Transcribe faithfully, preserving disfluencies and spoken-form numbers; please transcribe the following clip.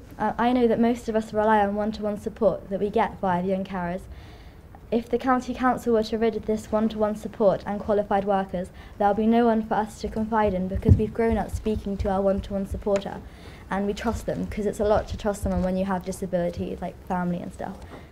Uh, I know that most of us rely on one-to-one support that we get via the Young Carers. If the County Council were to rid of this one-to-one support and qualified workers, there will be no one for us to confide in, because we've grown up speaking to our one-to-one supporter and we trust them, because it's a lot to trust someone when you have disabilities like family and stuff.